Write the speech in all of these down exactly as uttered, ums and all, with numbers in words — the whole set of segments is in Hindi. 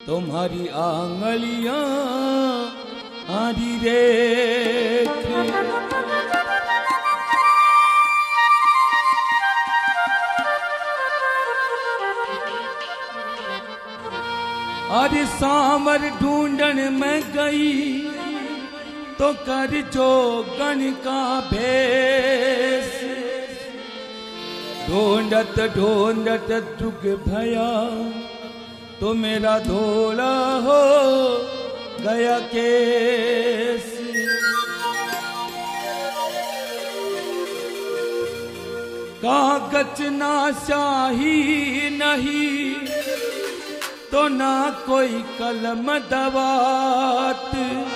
तुम्हारी आंगलियां आधी रेख आज सांवर ढूंढन में गई तो कर जो गण का भेष ढूंढत ढूंढत दुख भया तो मेरा धोला हो गया केस कागज ना स्याही नहीं तो ना कोई कलम दवात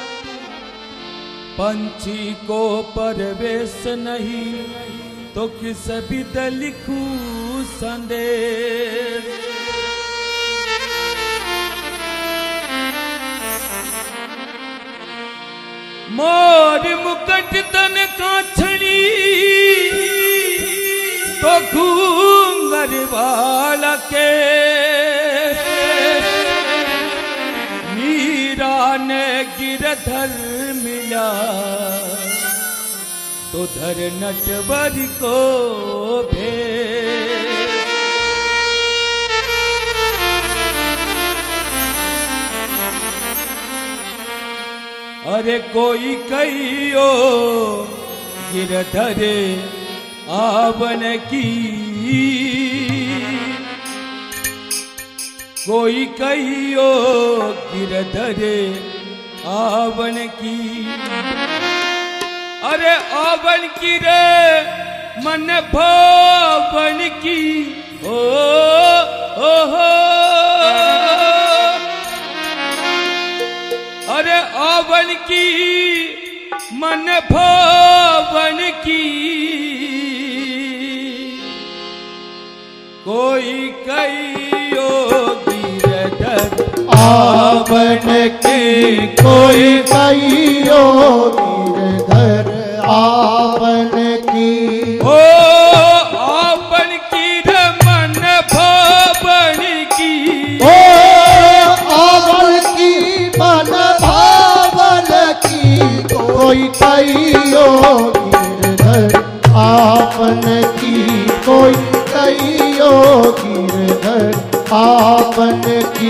पंछी को परवेश नहीं तो किस विद लिखूं संदेश मोर मुकुट तन काछड़ी तो घूंगर वाला के मीरा ने गिरधर मिला तो धर नटवर को भेज अरे कोई कहियो गिरधर आवन की कोई कहियो गिरधर आवन की अरे आवन की रे मन भावन की ओ ओ हो अरे आवन की मन भावन की कोई कहियो गिरधर आवन की कोई कहियो गिरधर आवन की ओ आवन की रे मन भावन की ओ आवन की मन भावन की कोई कहियो गिरधर आवन की कोई कहियो गिरधर आवन की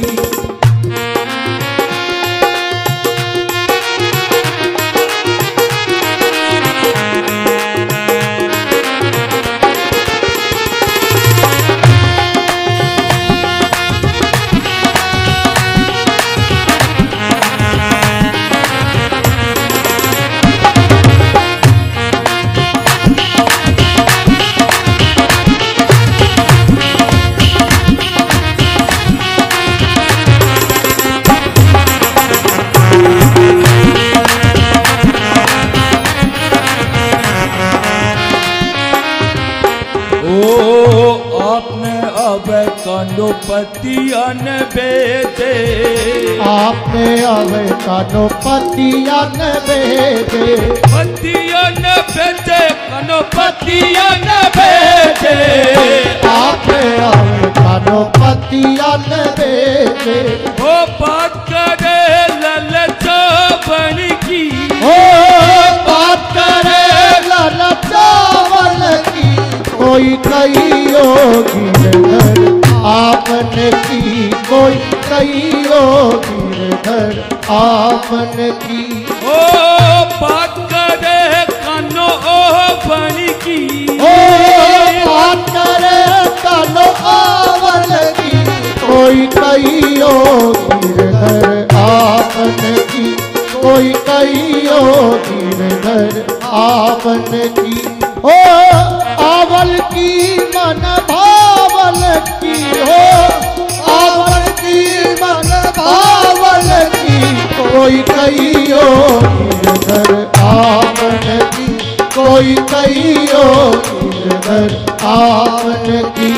पतियन बेदे आपने अवे कानो पतियन बेदे पतियन बेदे कानो पतियन बेदे आपने अवे कानो पतियन बेदे वो बात करे ललचा बन की ओ बात करे ललचा बन की कोई कहियो गिरधर आपन की कोई कहियो गिरधर आपन की ओ बात करे कानो ओ बन की ओ बात करे कानो आवन की कोई कहियो गिरधर आपन की कोई कहियो गिरधर आपन की ओ आवल की मन भावल की हो आवल की मन भावल की कोई कहियो गिरधर आवन की कोई कहियो गिरधर आवन की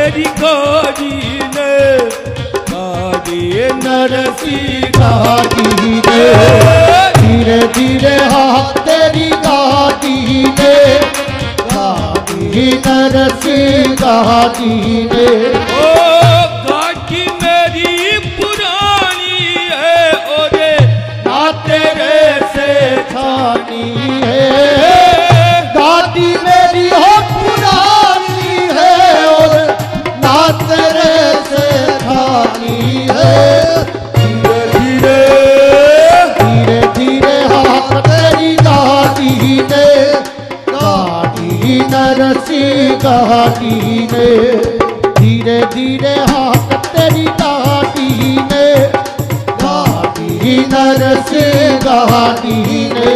तेरी गाड़ी ने गाड़ी नरसी गाड़ी ने धीरे धीरे हाथ तेरी गाड़ी ने गाड़ी नरसी गाड़ी ने ओ गाड़ी मेरी पुरानी है ओरे ना तेरे से छानी है गाड़ी मेरी हो पुरानी है और ना तेरे से छानी है धीरे धीरे धीरे हाथ तेरी गाड़ी ने गाड़ी नरसी गाड़ी ने धीरे धीरे हाथ तेरी गाड़ी ने गाड़ी नरसी गाड़ी ने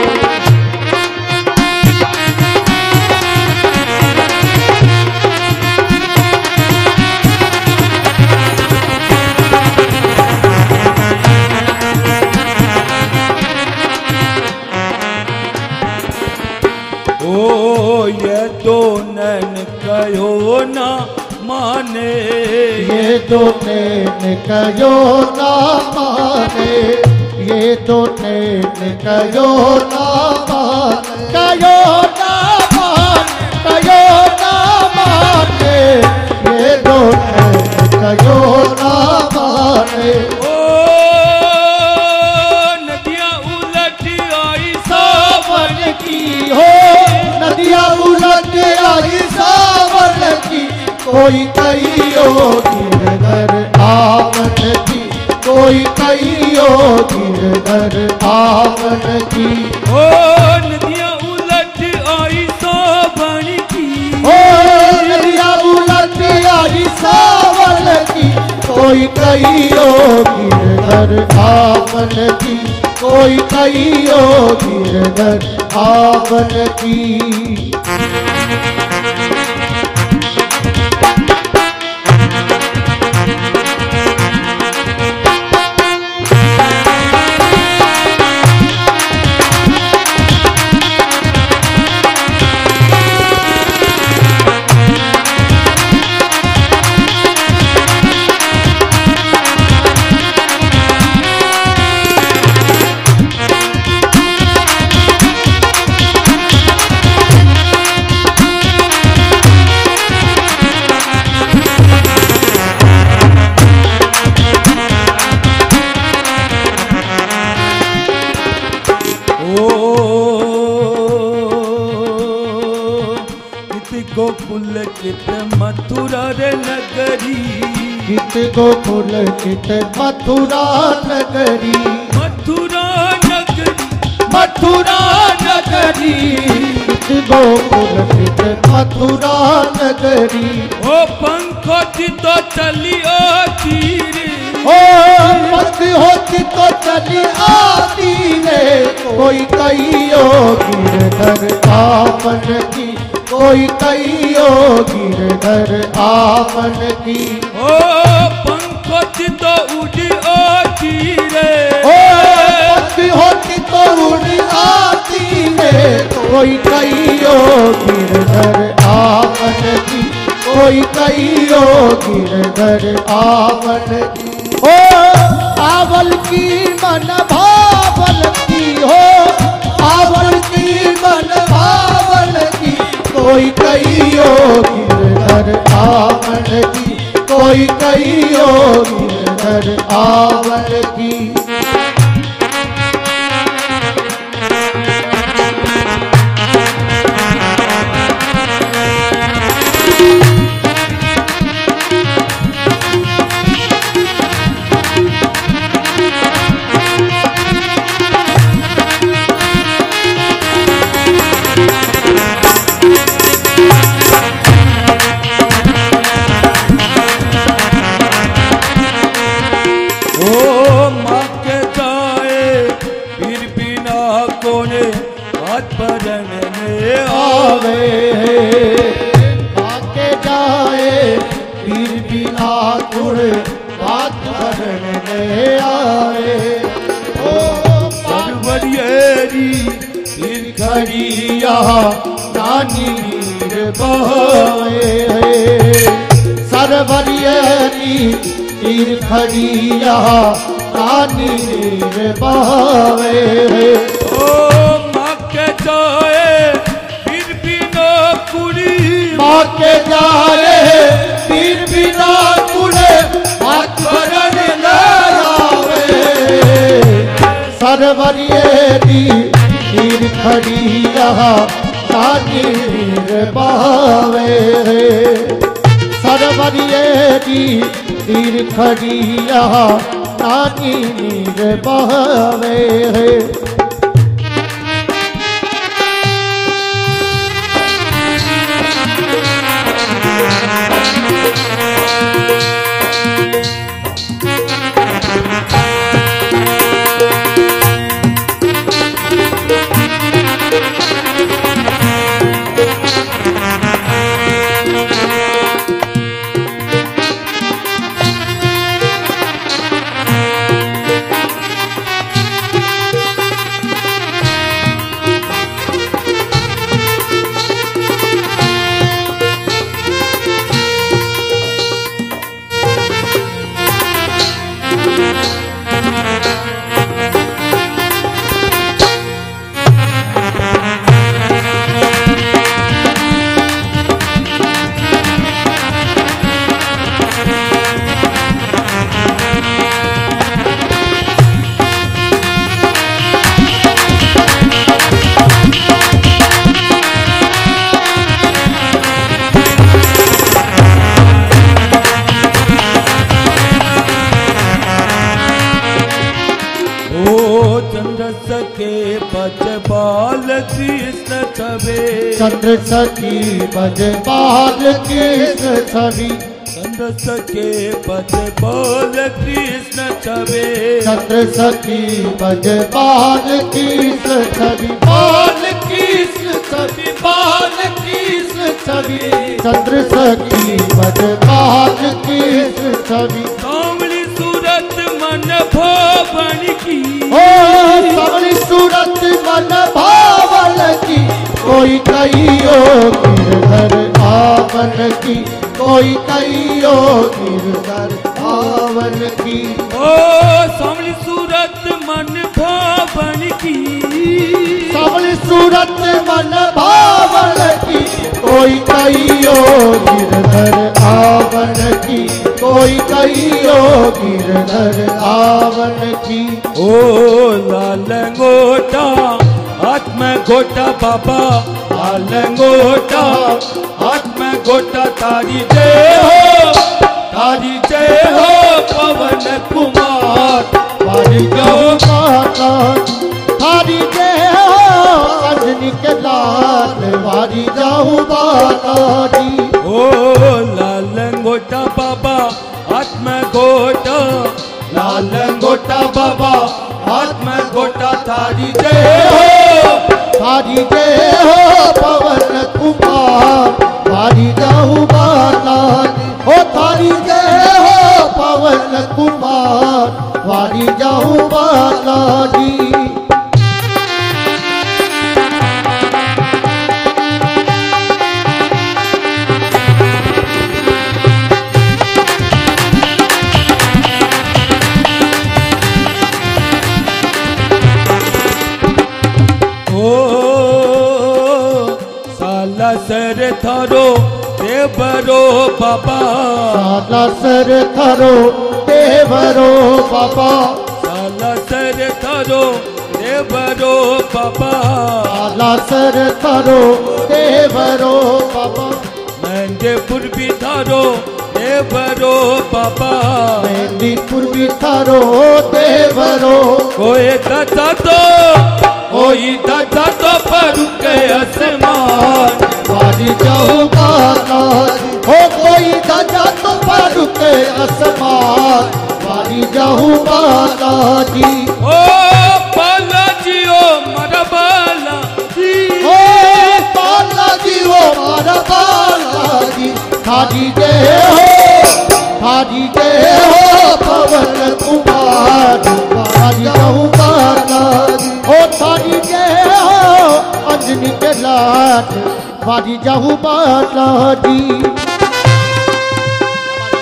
ओ ये तो नैन कहो ना माने ये तो नैन कहो ना माने ये तो नैन कहो ना माने कहो ना माने कहो ना माने ये तो नैन कहो ना माने ओ नदियाँ उलट आई सावन की हो नदियाँ उलट आई सावन की कोई कहियो गिरधर आवन की कोई कहियो गिरधर आवन की ओ नदियाँ उलट आई सावन की ओ नदियाँ उलट आई सावन की कोई कहियो गिरधर आवन की कोई कहियो गिरधर आवन की गोकुल कित मथुरा रे नगरी कित गोकुल कित मथुरा नगरी मथुरा नगरी मथुरा नगरी कित गोकुल कित मथुरा नगरी ओ पंखो तो चली आती रे ओ पंख होती तो चली आती रे कोई कहियो गिरधर आवन की कोई कहियो गिरधर आवन की ओ पंखो तो उड़ी आती रे ओ पंख होती तो उड़ी आती रे कोई कहियो गिरधर आवन की कोई कहियो गिरधर आवन की ओ आवल की मन भावल की हो आवल की मन भावल की कोई कहियो गिरधर आवन की कोई कहियो गिरधर आवन की सरवरियरी तीर खड़िया रानी नीर बहावे। ओ माँ के जाए फिर भी ना कुड़ी, माँ के जाए फिर भी ना कुड़े हाथ भरन ले आवे। सरवरियरी तीर खड़िया रानी नीर बहावे। सरवरियरी तीर खड़िया रानी नीर बहावे। सके बज बाल कृष्ण छवि, चंद्र सखी बज बाल कृष्ण छवि। चंद्र सके बज बाल कृष्ण छवि, चंद्र सखी बज बाल कृष्ण छवि। बाल कृष्ण छवि, बाल कृष्ण छवि। चंद्र सखी बज बाल कृष्ण छवि। सांवली सूरत मन भावन की, ओ सांवली सूरत मन भावन की। कोई कहियो गिरधर आवन की, कोई कहियो गिरधर आवन की। ओ सांवली सूरत मन भावन की, सांवली सूरत मन भावन की। कोई कहियो गिरधर आवन की, कोई कहियो गिरधर आवन की। ओ लाल गोटा हाथ में गोटा बाबा, लाल गोटा हाथ में गोटा। तारी जय हो, तारी जय हो पवन कुमार। तारी जय माता, तारी जय हो अंजनी के लाल। वारी जाऊं बाला जी। ओ लाल गोटा बाबा हाथ में गोटा, लाल गोटा बाबा हाथ में गोटा। तारी जय हो, तारी जय हो पवन कुमार। वारी जाऊं बाला जी। ओ तारी जय हो पवन कुमार। वारी जाऊं बाला जी। सर थारो देवरो बाबा, साला सर थारो देवरो बाबा। साला सर थारो देवरो बाबा, साला सर थारो देवरो बाबा। मेहंदीपुर भी थारो देवरो बाबा, मेहंदीपुर भी थारो देवरो। कोई दादा तो कोई दादा तो पर के आसमान। वारी जाऊं बाला हो, कोई दादा तो पर के आसमान। वारी जाऊं बाला जी। ओ बाला जी ओ मारा बाला जी, ओ बाला जी ओ मारा बाला जी। थारी जय हो, थारी जय हो पवन कुमार। वारी जाऊं बाला जी। ओ थारी जय हो अंजनी के लाल। वारी जाऊं बाला जी।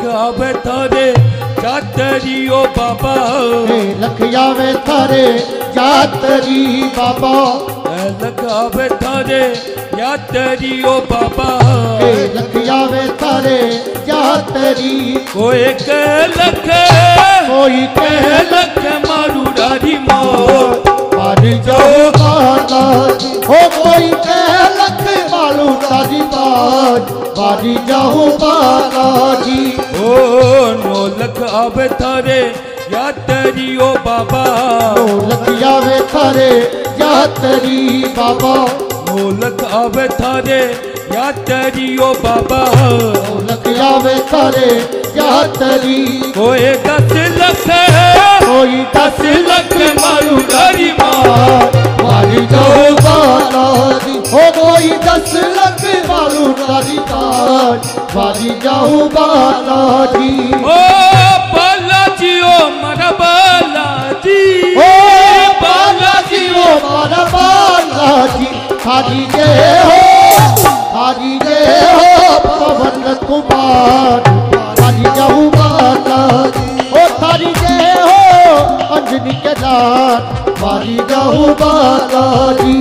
आवे थारे जातरी ओ बाबा लख आवे थारे जातरी बाबा लख आवे थारे जातरी ओ बाबा लख आवे थारे जातरी कोई के लख कोई के लख मारू डारी मोर मार जाओ बाला जी हो कोई के लख मारू डारी बाज मारी जाओ बाला जी ओ नो लख आवे थारे यातरी ओ बाबा नो लख आवे थारे यातरी बाबा नो लख आवे थारे यातरी ओ बाबा नो लख आवे थारे यातरी कोई दस लख कोई दस लख मारू डारी मार मारी जाओ बाला जी हो कोई दस लख मारू डारी बाज मारी जाओ बाला जी ओ बालाजी ओ मारा बालाजी ओ बालाजी ओ मारा बालाजी थारी जय हो थारी जय हो पवन कुमार थारी जाऊ बालाजी ओ थारी जय हो अंजनी के दान मारी जाऊ बालाजी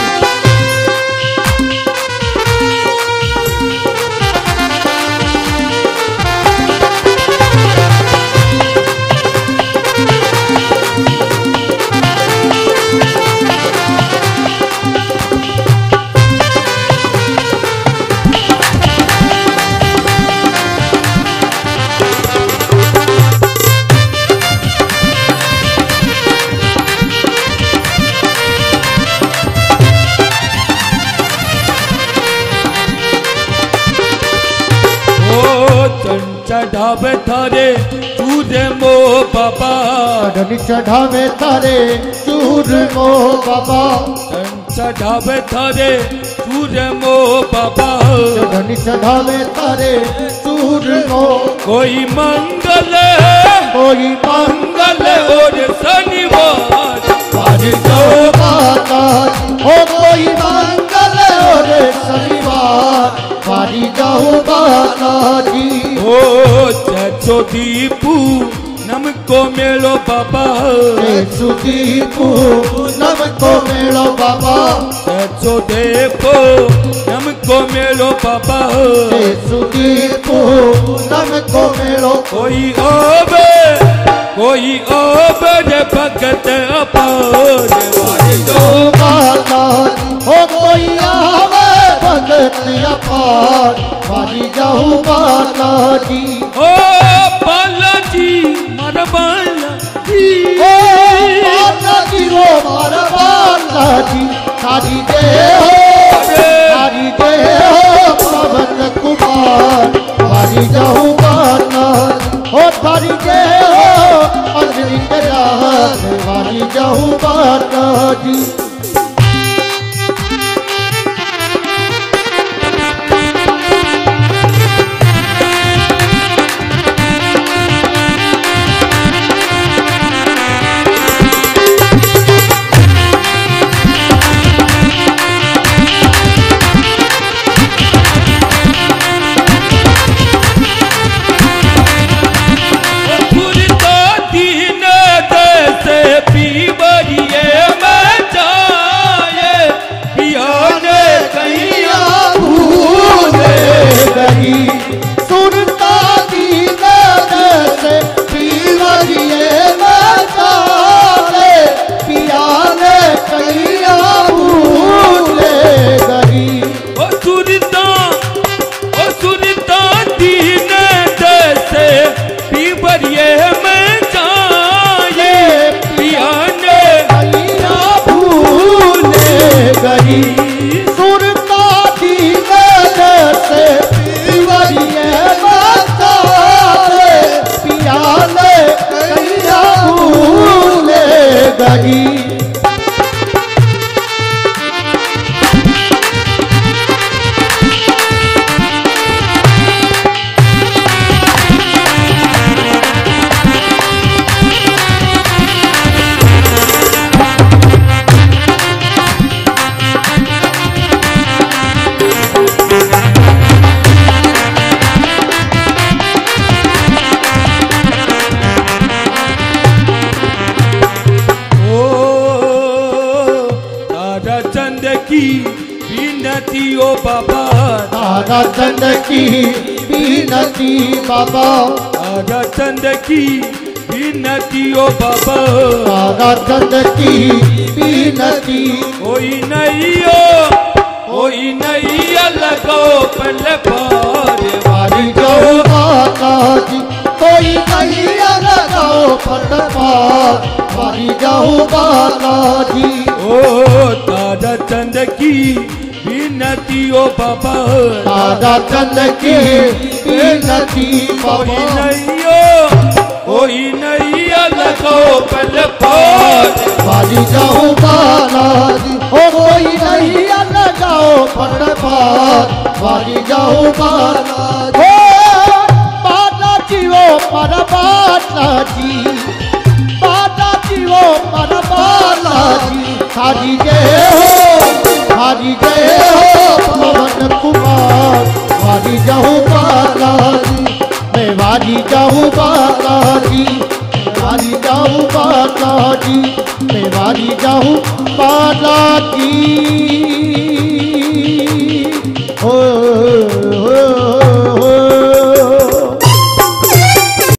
चढ़ावे थारे चूरे मो बाबा चढ़नी चढ़ावे थारे चूर मो बाबा चढ़ावे थारे चूरे मो बाबा चढ़नी चढ़ावे थारे चूर मो कोई मंगल कोई मंगल और शनिवार मारी जाओ बाला ओ कोई मंगल और शनिवार मारी जाओ बाला जी ओ चो दीपू नमको मेलो बाबा सुदीपू नमको मेलो बाबा चो देपो नमको मेलो बाबा सुदीपू नमको मेलो कोई ओबे कोई ओबे रे भगत अपार मारी जो बाला हो कोई आवे भगत अपार मारी जाऊ बाला जी ओ बालाजी मारा बालाजी ओ बाला जी ओ मारा बाला जी थारी जय हो थारी जय हो पवन कुमार मारी जाऊ बाला ओ थारी जय हो अंजनी के दान मारी जाऊ बाला जी पीवरिए में जा बीनती ओ बाबा तारा चंद की बीनती बाबा तारा चंद की बीनती ओ बाबा तारा चंद की बीनती कोई नहीं हो कोई नहीं लगो पल पार वारी जाओ माता जी कोई नहीं लगाओ पल पार वारी जाओ माता जी ओ तारा चंद की बीनती ओ बाबा तारा चंद की बीनती कोई बाबा नहीं हो कोई नहीं लगो पल पार वारी जाओ माता जी ओ कोई नहीं लगाओ पल पार वारी जाओ माता जी माता जी ओ पर माता जी माता जी ओ पर माता जी हारी जय हो हारी जय हो पवन कुमार वारी जाऊं माता जी मैं वारी जाऊं माता जी वारी जाऊं माता जी मैं वारी जाऊं माता जी